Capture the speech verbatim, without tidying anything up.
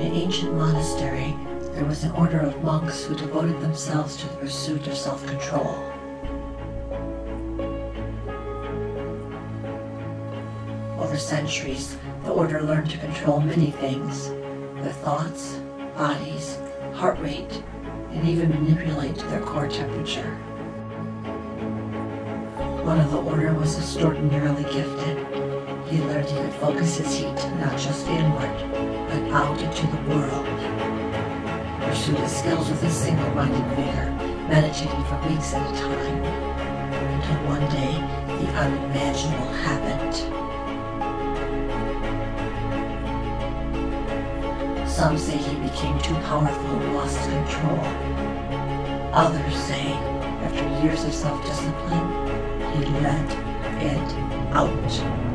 an ancient monastery, there was an order of monks who devoted themselves to the pursuit of self-control. Over centuries, the order learned to control many things: their thoughts, bodies, heart rate, and even manipulate their core temperature. One of the order was extraordinarily gifted. He learned he could focus his heat not just inward, but out into the world. He pursued his skills with a single-minded vigor, meditating for weeks at a time, until one day the unimaginable happened. Some say he became too powerful and lost control. Others say, after years of self-discipline, he let it out.